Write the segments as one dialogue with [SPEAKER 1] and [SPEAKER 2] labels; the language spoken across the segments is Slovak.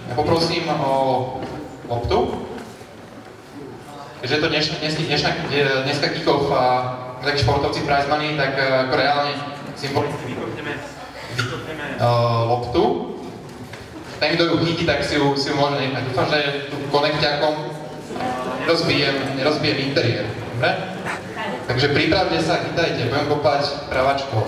[SPEAKER 1] Ja poprosím o loptu. Keďže je to dneska kick-off a takí športovci prize money, tak ako reálne symbolicky vykopneme loptu. Ten, kto ju chytí, tak si ju môže nechať. Dúfam, že tu konekťakom nerozbijem interiér. Dobre? Takže pripravte sa, chytajte, budem kopať pravačkou.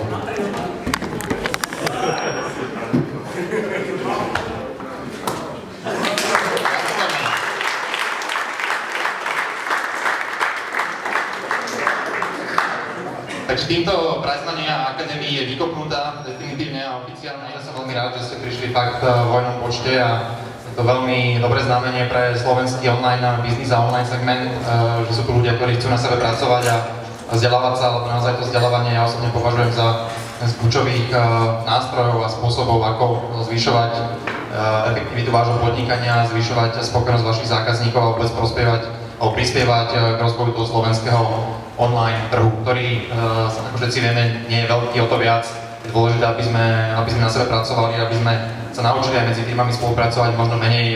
[SPEAKER 1] Takže týmto prize money a akadémii je vykopnutá definitívne a oficiálne. Ja som veľmi rád, že ste prišli fakt v hojnom počte a je to veľmi dobré znamenie pre slovenský online biznis a online segment, že sú tu ľudia, ktorí chcú na sebe pracovať a vzdelávať sa, ale naozaj to vzdelávanie ja osobne považujem za jeden z kľúčových nástrojov a spôsobov, ako zvyšovať efektivitu vášho podnikania, zvyšovať spokojnosť vašich zákazníkov a vôbec prispievať k rozvoju toho slovenského online trhu, ktorý, ako všetci vieme, nie je veľký, o to viac je dôležité, aby sme na sebe pracovali, aby sme sa naučili aj medzi firmami spolupracovať, možno menej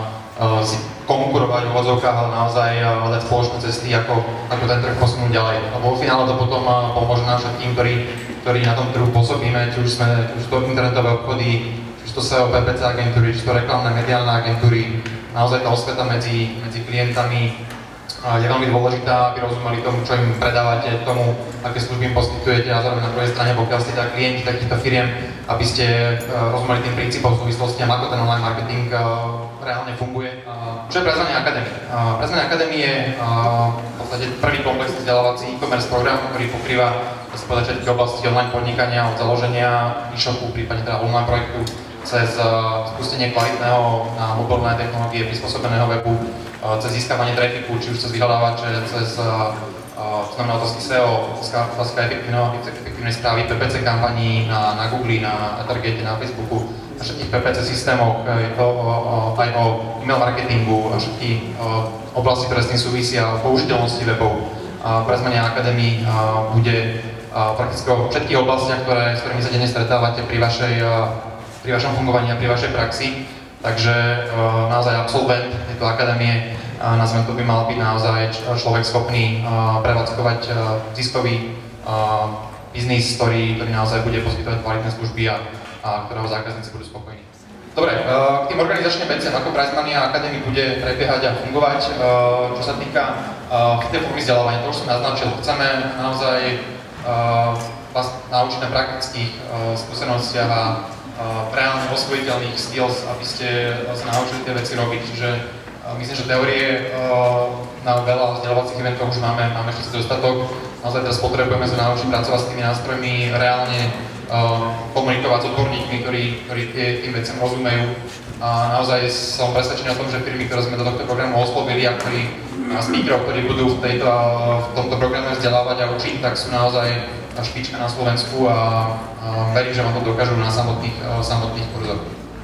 [SPEAKER 1] si konkurovať v úvodzovkách, ale naozaj hľadať spoločné cesty, ako ten trh posunúť ďalej. Lebo vo finále to potom pomôže nám všetkým, ktorí na tom trhu pôsobíme, či už sú to internetové obchody, či sú to SEO, PPC agentúry, či sú to reklamné mediálne agentúry. Naozaj tá osveta medzi klientami je veľmi dôležitá, aby rozumeli tomu, čo im predávate, tomu, aké služby im poskytujete a zároveň na druhej strane, pokiaľ ste teda klienti takýchto firiem, aby ste rozumeli tým princípom súvislostiam, ako ten online marketing reálne funguje. Čo je Prize Money Academy? Prize Money Academy je v podstate prvý komplexný vzdelávací e-commerce program, ktorý pokrýva všetky oblasti online podnikania, od založenia e-shopu, prípadne teda online projektu, cez spustenie kvalitného na mobilné technológie prispôsobeného webu, cez získavanie trafiku, či už cez vyhľadávače, cez znamená otázky SEO, otázka efektívnej správy PPC kampaní na Google, na Targete, na Facebooku, na všetkých PPC systémoch, je to aj o e-mail marketingu a všetky oblasti, ktoré s tým súvisia, o použiteľnosti webov. Prize Money Academy bude prakticky o všetkých oblastiach, s ktorými sa denne stretávate pri vašom fungovaní a pri vašej praxi. Takže naozaj absolvent tejto akadémie, nazvem to, by mal byť naozaj človek schopný prevádzkovať ziskový biznis, ktorý naozaj bude poskytovať kvalitné služby a ktorého zákazníci budú spokojní. Dobre, k tým organizačným veciam, ako Prize Money Academy bude prebiehať a fungovať, čo sa týka tej formy vzdelávania, to už som naznačil. Chceme naozaj vás naučiť na praktických skúsenostiach a reálne osvojiteľných skills, aby ste sa naučili tie veci robiť. Čiže myslím, že teórie na veľa vzdelávacích eventov už máme všetci dostatok. Naozaj teraz potrebujeme sa naučiť pracovať s tými nástrojmi, reálne komunikovať s odborníkmi, ktorí tým veciam rozumejú. A naozaj som presvedčený o tom, že firmy, ktoré sme do tohto programu oslovili a speakerov, ktorí budú v tomto programe vzdelávať a učiť, tak sú naozaj špička na Slovensku a verím, že vám to dokážu na samotných kurzoch.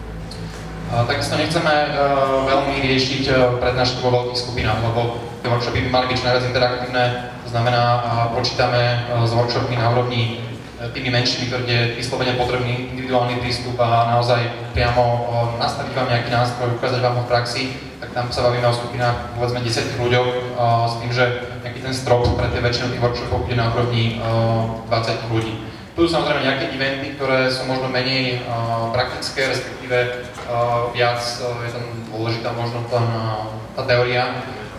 [SPEAKER 1] Takisto nechceme veľmi riešiť prednášky vo veľkých skupinách, lebo tie workshopy by mali byť najviac interaktívne, to znamená, počítame s workshopmi na úrovni tými menšími, kde je vyslovene potrebný individuálny prístup a naozaj priamo nastaviť vám nejaký nástroj, ukázať vám ho v praxi, tak tam sa bavíme o skupinách povedzme 10 ľuďoch s tým, že nejaký ten strop pre tie väčšinu tých workshopov bude na úrovni 20 ľudí. Tu sú samozrejme nejaké eventy, ktoré sú možno menej praktické, respektíve viac je tam dôležitá možno tá teória.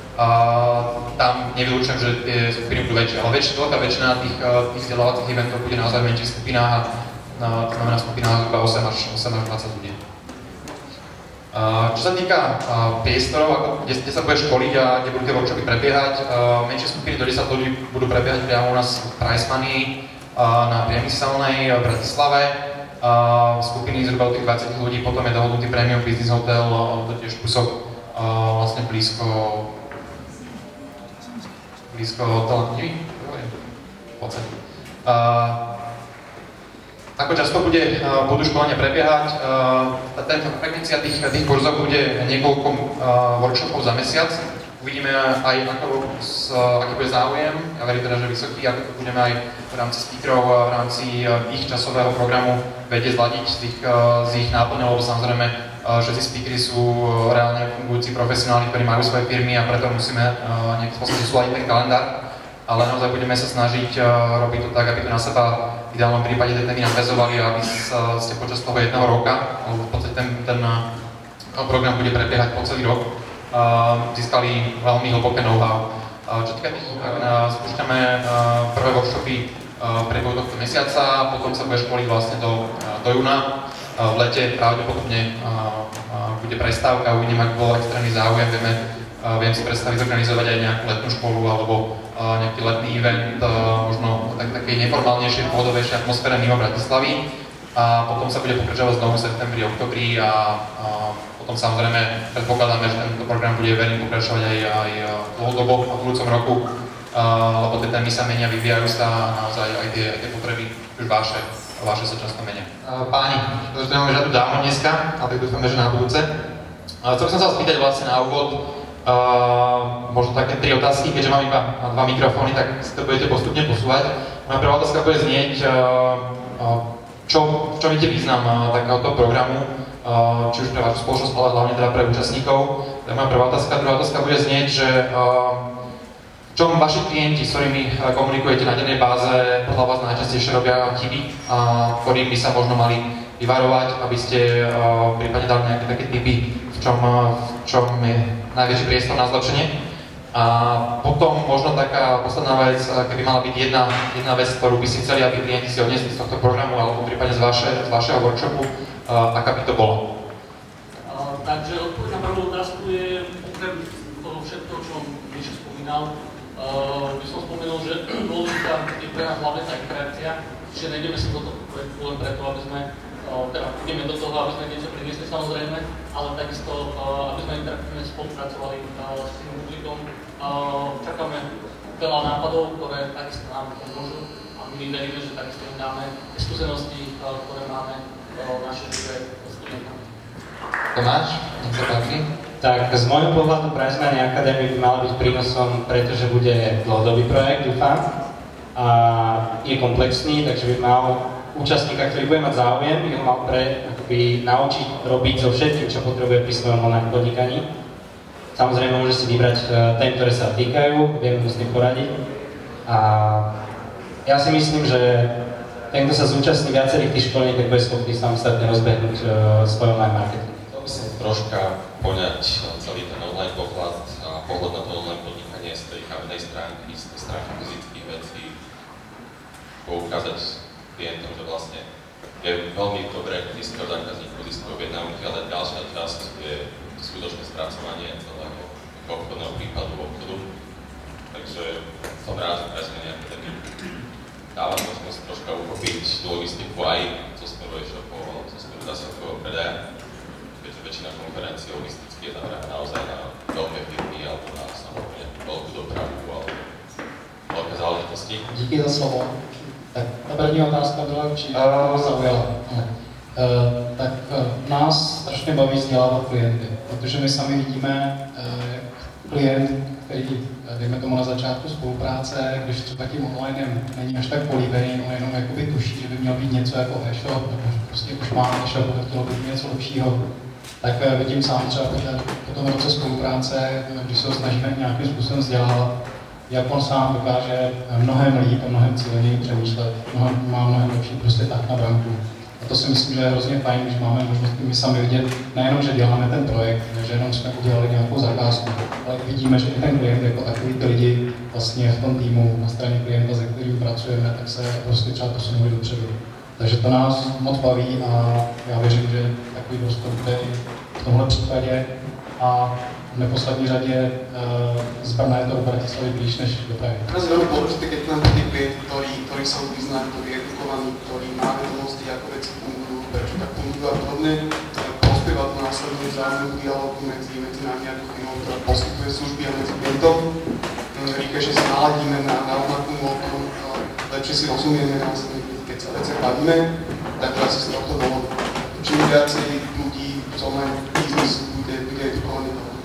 [SPEAKER 1] Tam nevylučujem, že tie skupiny budú väčšie, ale veľká väčšina tých vzdelávacích eventov bude naozaj v menších skupinách a to znamená skupinách zhruba 8 až 20 ľudí. Čo sa týka priestorov, kde sa bude školiť a kde budú tie workshopy prebiehať, menšie skupiny do 10 ľudí budú prebiehať priamo u nás v Prize Money na Priemyselnej v Bratislave. Skupiny zhruba od tých 20 ľudí, potom je dohodnutý Premium Business Hotel, to tiež kúsok vlastne blízko hotela Nivy, v podstate. Ako často budú školenia prebiehať, frekvencia tých kurzov bude niekoľko workshopov za mesiac. Uvidíme aj, aký bude záujem. Ja verím teda, že vysoký, ako to budeme aj v rámci speakerov, v rámci ich časového programu vedieť zladiť s ich náplňou, lebo samozrejme že tí speakery sú reálne fungujúci profesionáli, ktorí majú svoje firmy a preto musíme nejakým spôsobom zúladiť ten kalendár. Ale naozaj budeme sa snažiť robiť to tak, aby to na seba v ideálnom prípade tie témy nadväzovali, aby ste počas toho jedného roka, alebo v podstate ten program bude prebiehať po celý rok, získali veľmi hlboké know-how. Čo týka tých, spúšťame prvé workshopy v priebehu tohto mesiaca, potom sa bude školiť vlastne do júna. V lete pravdepodobne bude prestávka, uvidíme, ak bol extrémny záujem, viem si predstaviť zorganizovať aj nejakú letnú školu alebo nejaký letný event, možno takej neformálnejšej, pohodovejšej atmosfére mimo Bratislavy. A potom sa bude pokračovať znovu v septembri, oktobri a potom samozrejme predpokladáme, že tento program bude verím pokračovať aj dlhodobo v budúcom roku, lebo tie témy sa menia, vyvíjajú sa a naozaj aj tie potreby už vaše sa často menia. Páni, pretože tu máme žiadnu dámu dneska, ale tak dúfame, že na budúce. Chcel som sa vás spýtať vlastne na úvod, možno také 3 otázky, keďže mám iba 2 mikrofóny, tak si to budete postupne posúvať. Moja prvá otázka bude znieť, čo vidíte význam takéhoto programu, či už pre vašu spoločnosť, ale hlavne teda pre účastníkov. To je moja prvá otázka. Druhá otázka bude znieť, že v čom vaši klienti, s ktorými komunikujete na dennej báze, podľa vás najčastejšie robia chyby, ktorým by sa možno mali vyvarovať, aby ste prípadne dali nejaké také tipy, v čom je najväčší priestor na zlepšenie. A potom možno taká posledná vec, keby mala byť jedna vec, ktorú by si chceli, aby klienti si odniesli z tohto programu alebo prípadne z vašeho workshopu, aká by to bolo?
[SPEAKER 2] Takže odpoveď na prvú otázku je okrem toho všetko, čo Mišo spomínal. By som spomenul, že dôležitá je pre nás hlavne tá interakcia, čiže nejdeme sa do toho projektu len preto, aby sme teda ideme do toho, aby sme niečo priniesli samozrejme, ale takisto, aby sme interaktívne spolupracovali s tým publikom. Čakáme veľa nápadov, ktoré takisto nám pomôžu a my veríme, že takisto im dáme skúsenosti, ktoré máme naše živé studentami.
[SPEAKER 1] Tomáš, nech sa páči.
[SPEAKER 3] Tak z môjho pohľadu Pricemoney Academy by mala byť prínosom, pretože bude dlhodobý projekt, dúfam. A je komplexný, takže by mal účastníka, ktorý bude mať záujem, by ho mal naučiť robiť so všetkým, čo potrebuje pri svojom online podnikaní. Samozrejme môže si vybrať tém, ktoré sa týkajú, vieme mu s tým poradiť. A ja si myslím, že ten, kto sa zúčastní viacerých tých školení, tak bude schopný samostatne rozbehnúť svoj online marketing.
[SPEAKER 4] Chcel by som troška poňať celý ten online pohľad a pohľad na to online podnikanie z tej kamennej stránky, z tej stránky fyzických vecí, poukázať klientom, že vlastne je veľmi dobré získať zákazníkov, získať objednávky, ale ďalšia časť je skutočné spracovanie celého obchodného prípadu obchodu. Takže som rád, že Pricemoney Academy dáva možnosť troška uchopiť tú logistiku aj zo smeru e-shopov alebo zo smeru zásilkového predaja, keďže väčšina konferencií logisticky je zameraná naozaj na veľké firmy alebo na samotné veľkú dopravu alebo veľké záležitosti.
[SPEAKER 5] Díky za slovo. Tak ta první otázka byla, či zaujala. Tak nás strašně baví vzdělávat klienty, protože my sami vidíme, jak klient, který, dejme tomu na začátku spolupráce, když třeba tím onlinem není až tak políbený, on jenom jakoby tuší, že by měl být něco jako e-shop, nebo prostě už má e-shop, tak chtělo být něco lepšího. Tak vidím sám třeba po tom roce spolupráce, když se ho snažíme nějakým způsobem vzdělávat, jak on sám dokáže mnohem líp a mnohem cíleněji přemýšlet, má mnohem lepší prostě tak na branku. A to si myslím, že je hrozně fajn, když máme možnost my sami vidět, nejenom, že děláme ten projekt, že jenom jsme udělali nějakou zakázku, ale vidíme, že i ten klient jako takový ty lidi vlastně v tom týmu na straně klienta, se kterým pracujeme, tak se prostě třeba posunuli dopředu. Takže to nás moc baví a já věřím, že takový prostor bude v tomhle případě. A v neposlední řadě z Brna je to do Bratislavy blíž než do Prahy.
[SPEAKER 6] Teraz veľmi dôležité, keď nám tí klienti, ktorí sa vyznajú, ktorí je edukovaní, ktorí má vedomosti, ako veci fungujú, prečo tak fungujú a podobne, prospieva to následne vzájomnému dialogu medzi nami a firmou, ktorá poskytuje služby a medzi klientom. Rýchlejšie sa naladíme na rovnakú nôtu, lepšie si rozumieme následne, keď sa veci bavíme, tak asi z tohto dôvodu. Čím viacej ľudí z online biznisu bude edukovaný,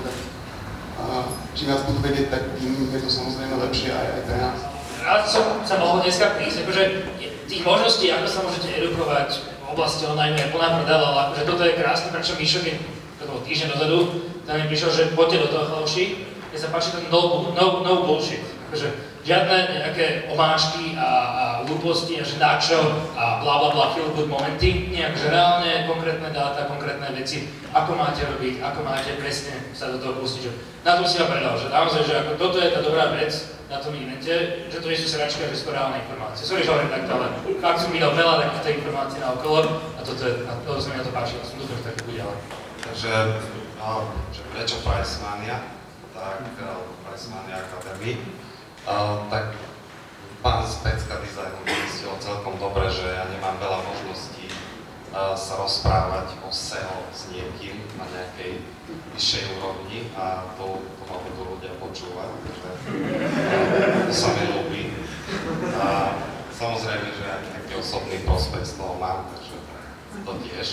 [SPEAKER 6] čím viac budú vedieť, tak tým je to samozrejme lepšie aj pre nás.
[SPEAKER 2] Rád som sa mohol dneska prísť, akože
[SPEAKER 7] tých možností, ako sa môžete edukovať v oblasti online je plná prdela, ale akože toto je krásne, prečo Mišo mi týždeň dozadu, tam mi prišiel, že poďte do toho chalši, kde sa páči ten no bullshit. Akože žiadne nejaké omášky a hlúposti a že načo a bla bla bla feel good momenty, nie akože reálne konkrétne dáta, konkrétne veci, ako máte robiť, ako máte presne sa do toho pustiť. Na tom si ja predal, že naozaj, že ako toto je tá dobrá vec na tom evente, že to nie sú sračky, že sú to reálne informácie. Sorry, že hovorím takto, ale fakt som videl veľa takýchto informácií na okolo a toto sa mi na to páči, a som dúfam, že tak bude ďalej.
[SPEAKER 8] Takže prečo Pricemania, tak Pricemania Academy, tak pán z Pecka Designu vysvetlil celkom dobre, že ja nemám veľa možností sa rozprávať o SEO s niekým na nejakej vyššej úrovni a to ma budú ľudia počúvať, takže to sa mi ľúbi. A samozrejme, že aj taký osobný prospekt z toho mám, takže to tiež.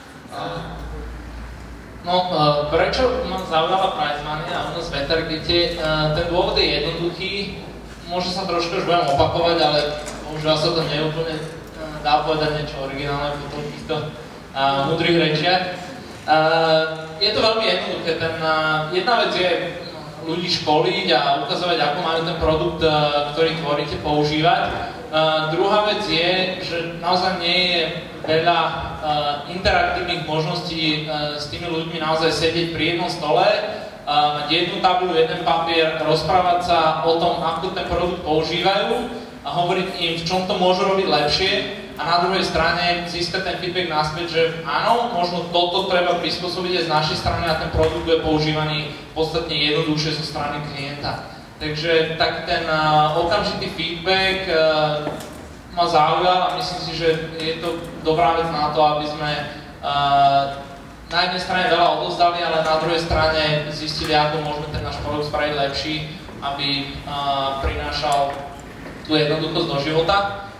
[SPEAKER 9] No, prečo ma zaujala Pricemania a u nás v Vetargete? Ten dôvod je jednoduchý, možno sa trošku už budem opakovať, ale už sa to neúplne dá povedať niečo originálne po týchto múdrych rečiach. Je to veľmi jednoduché, jedna vec je ľudí školiť a ukazovať, ako majú ten produkt, ktorý tvoríte, používať. Druhá vec je, že naozaj nie je veľa interaktívnych možností s tými ľuďmi naozaj sedieť pri jednom stole, mať jednu tabuľu, jeden papier, rozprávať sa o tom, ako ten produkt používajú a hovoriť im, v čom to môžu robiť lepšie a na druhej strane získať ten feedback naspäť, že áno, možno toto treba prispôsobiť aj z našej strany a ten produkt bude používaný podstatne jednoduchšie zo strany klienta. Takže tak ten okamžitý feedback ma zaujal a myslím si, že je to dobrá vec na to, aby sme na jednej strane veľa odovzdali, ale na druhej strane zistili, ako môžeme ten náš produkt spraviť lepší, aby prinášal tú jednoduchosť do života.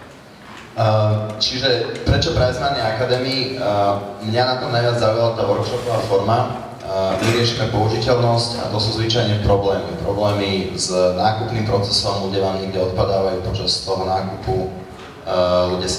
[SPEAKER 10] Čiže prečo Pricemania Academy? Mňa na tom najviac zaujala tá workshopová forma. Vyriešime použiteľnosť a to sú zvyčajne problémy. Problémy s nákupným procesom, ľudia vám niekde odpadávajú počas toho nákupu, ľudia si